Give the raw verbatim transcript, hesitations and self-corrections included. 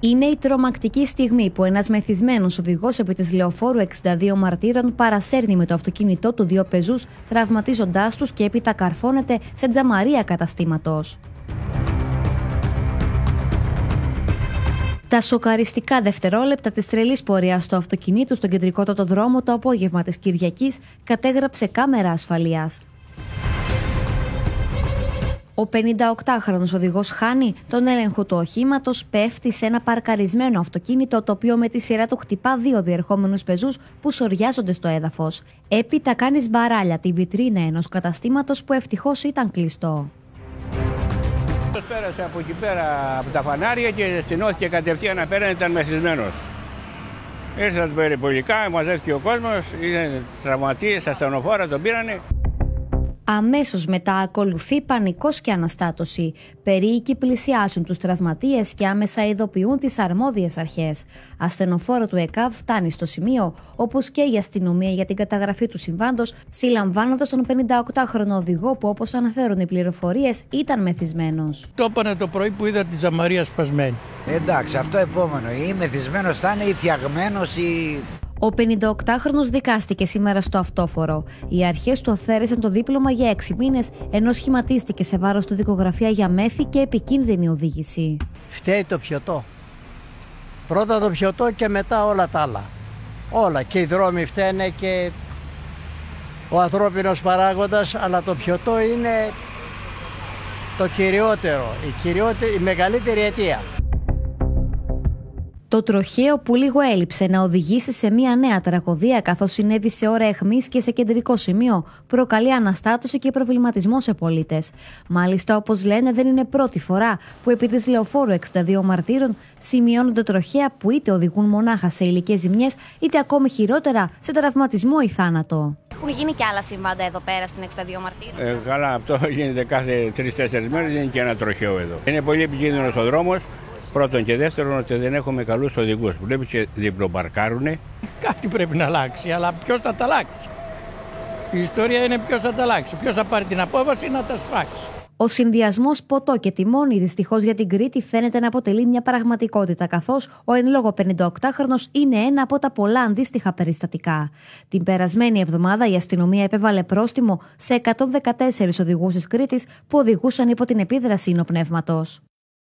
Είναι η τρομακτική στιγμή που ένας μεθυσμένος οδηγός επί της λεωφόρου εξήντα δύο Μαρτύρων παρασέρνει με το αυτοκίνητό του δύο πεζούς, τραυματίζοντάς τους και έπειτα καρφώνεται σε τζαμαρία καταστήματος. Τα σοκαριστικά δευτερόλεπτα της τρελής πορείας του αυτοκινήτου στον κεντρικότατο δρόμο το απόγευμα της Κυριακής κατέγραψε κάμερα ασφαλείας. Ο πενηνταοκτάχρονος οδηγός χάνει τον έλεγχο του οχήματος, πέφτει σε ένα παρκαρισμένο αυτοκίνητο, το οποίο με τη σειρά του χτυπά δύο διερχόμενους πεζούς που σοριάζονται στο έδαφος. Έπειτα κάνει σμπαράλια τη βιτρίνα ενός καταστήματος που ευτυχώς ήταν κλειστό. Πέρασε από εκεί πέρα από τα φανάρια και στηνώθηκε κατευθείαν απέναντι, ήταν μεθυσμένος. Ήρθαν περιπολικά, μαζεύτηκε ο κόσμος, είναι τραυματίες, ασθενοφόρα τον πήρανε. Αμέσως μετά ακολουθεί πανικός και αναστάτωση. Περίοικοι πλησιάζουν τους τραυματίες και άμεσα ειδοποιούν τις αρμόδιες αρχές. Ασθενοφόρο του ΕΚΑΒ φτάνει στο σημείο, όπως και η αστυνομία, για την καταγραφή του συμβάντος, συλλαμβάνοντας τον πενηνταοκτάχρονο οδηγό που, όπως αναφέρουν οι πληροφορίες, ήταν μεθυσμένος. Το έπανε το πρωί που είδα τη τζαμαρία σπασμένη. Εντάξει, αυτό επόμενο. Ή μεθυσμένος θα είναι, ή φτιαγμένος, ή... Ο πενηνταοκτάχρονος δικάστηκε σήμερα στο αυτόφορο. Οι αρχές του αφαίρεσαν το δίπλωμα για έξι μήνες, ενώ σχηματίστηκε σε βάρος του δικογραφία για μέθη και επικίνδυνη οδήγηση. Φταίει το πιωτό. Πρώτα το πιωτό και μετά όλα τα άλλα. Όλα. Και οι δρόμοι φταίνε και ο ανθρώπινος παράγοντας, αλλά το πιωτό είναι το κυριότερο, η, κυριότερη, η μεγαλύτερη αιτία. Το τροχαίο που λίγο έλειψε να οδηγήσει σε μια νέα τραγωδία, καθώς συνέβη σε ώρα αιχμής και σε κεντρικό σημείο, προκαλεί αναστάτωση και προβληματισμό σε πολίτες. Μάλιστα, όπως λένε, δεν είναι πρώτη φορά που επί της λεωφόρου εξήντα δύο Μαρτύρων σημειώνονται τροχαία που είτε οδηγούν μονάχα σε υλικές ζημιές, είτε ακόμη χειρότερα σε τραυματισμό ή θάνατο. Έχουν γίνει και άλλα συμβάντα εδώ πέρα στην εξήντα δύο Μαρτύρων. Ε, καλά, αυτό γίνεται κάθε τρεις τέσσερις μέρες, γίνει και ένα τροχαίο εδώ. Είναι πολύ επικίνδυνος ο δρόμος. Πρώτον και δεύτερον, ότι δεν έχουμε καλούς οδηγούς. Βλέπεις και διπλοπαρκάρουνε. Κάτι πρέπει να αλλάξει, αλλά ποιος θα τα αλλάξει? Η ιστορία είναι ποιος θα τα αλλάξει. Ποιος θα πάρει την απόφαση να τα σφάξει. Ο συνδυασμός ποτό και τιμόνι δυστυχώς για την Κρήτη φαίνεται να αποτελεί μια πραγματικότητα, καθώς ο εν λόγω πενηνταοκτάχρονος είναι ένα από τα πολλά αντίστοιχα περιστατικά. Την περασμένη εβδομάδα η αστυνομία επέβαλε πρόστιμο σε εκατόν δεκατέσσερις οδηγούς της Κρήτης που οδηγούσαν υπό την επίδραση υνοπνεύματος.